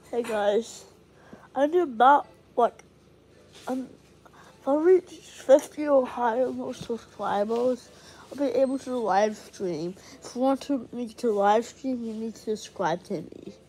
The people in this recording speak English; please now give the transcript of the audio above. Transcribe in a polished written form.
Hey guys, I need about if I reach 50 or higher more subscribers, I'll be able to live stream. If you want me to live stream, you need to subscribe to me.